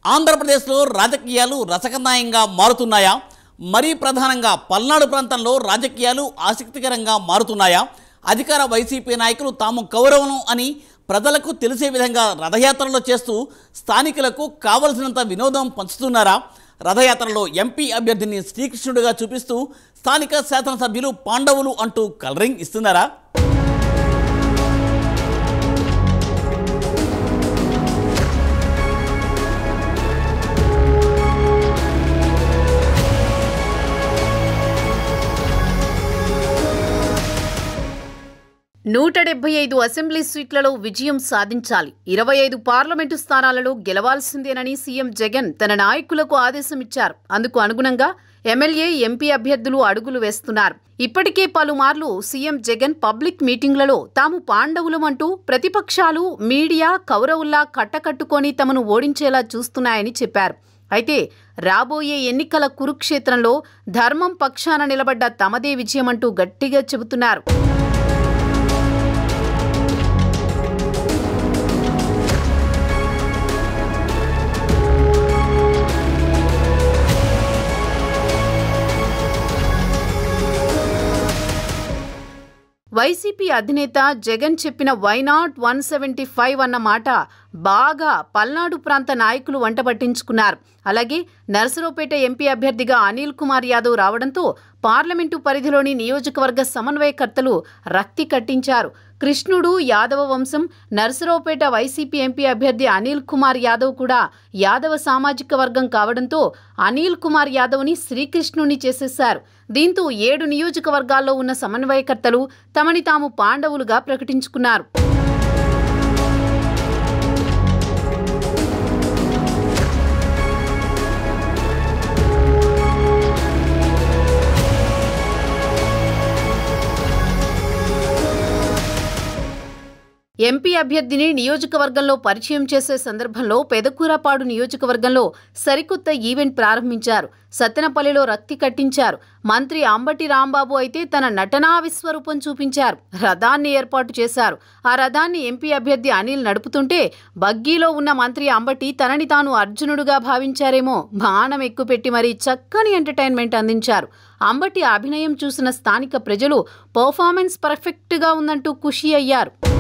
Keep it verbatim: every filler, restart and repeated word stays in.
ఆంధ్రప్రదేశ్లో రాజకీయాలు రసకందాయంగా మారుతున్నాయా? మరీ ప్రధానంగా పల్నాడు ప్రాంతంలో రాజకీయాలు ఆసక్తికరంగా మారుతున్నాయా? అధికార వైసీపీ నాయకులు తాము కౌరవం అని ప్రజలకు తెలిసే విధంగా రథయాత్రలో చేస్తూ స్థానికులకు కావలసినంత వినోదం పంచుతున్నారా? రథయాత్రలో ఎంపీ అభ్యర్థిని శ్రీకృష్ణుడిగా చూపిస్తూ స్థానిక శాసనసభ్యులు పాండవులు అంటూ కలరింగ్ ఇస్తున్నారా? నూట డెబ్బై ఐదు అసెంబ్లీ సీట్లలో విజయం సాధించాలి, ఇరవై ఐదు పార్లమెంటు స్థానాలలో గెలవాల్సిందేనని సీఎం జగన్ తన నాయకులకు ఆదేశమిచ్చారు. అందుకు అనుగుణంగా ఎమ్మెల్యే, ఎంపీ అభ్యర్థులు అడుగులు వేస్తున్నారు. ఇప్పటికే పలుమార్లు సీఎం జగన్ పబ్లిక్ మీటింగ్లలో తాము పాండవులమంటూ ప్రతిపక్షాలు, మీడియా కౌరవుల్లా కట్టకట్టుకొని తమను ఓడించేలా చూస్తున్నాయని చెప్పారు. అయితే రాబోయే ఎన్నికల కురుక్షేత్రంలో ధర్మం పక్షాన నిలబడ్డ తమదే విజయమంటూ గట్టిగా చెబుతున్నారు. వైసీపీ అధినేత జగన్ చెప్పిన why not one seventy five అన్న మాట బాగా పల్నాడు ప్రాంత నాయకులు వంట పట్టించుకున్నారు. అలాగే నర్సరావుపేట ఎంపీ అభ్యర్థిగా అనిల్ కుమార్ యాదవ్ రావడంతో పార్లమెంటు పరిధిలోని నియోజకవర్గ సమన్వయకర్తలు రక్తి కట్టించారు. కృష్ణుడు యాదవ వంశం, నర్సరావుపేట వైసీపీ ఎంపీ అభ్యర్థి అనిల్ కుమార్ యాదవ్ కూడా యాదవ సామాజిక వర్గం కావడంతో అనిల్ కుమార్ యాదవ్ని శ్రీకృష్ణుని చేసేశారు. దీంతో ఏడు నియోజకవర్గాల్లో ఉన్న సమన్వయకర్తలు తమని తాము పాండవులుగా ప్రకటించుకున్నారు. ఎంపీ అభ్యర్థిని నియోజకవర్గంలో పరిచయం చేసే సందర్భంలో పెదకూరపాడు నియోజకవర్గంలో సరికొత్త ఈవెంట్ ప్రారంభించారు. సత్తెనపల్లిలో రక్తి కట్టించారు. మంత్రి అంబటి రాంబాబు అయితే తన నటనా విశ్వరూపం చూపించారు. రథాన్ని ఏర్పాటు చేశారు. ఆ రథాన్ని ఎంపీ అభ్యర్థి అనిల్ నడుపుతుంటే బగ్గీలో ఉన్న మంత్రి అంబటి తనని తాను అర్జునుడుగా భావించారేమో బాణం ఎక్కుపెట్టి మరీ చక్కని ఎంటర్టైన్మెంట్ అందించారు. అంబటి అభినయం చూసిన స్థానిక ప్రజలు పర్ఫార్మెన్స్ పర్ఫెక్ట్గా ఉందంటూ ఖుషి అయ్యారు.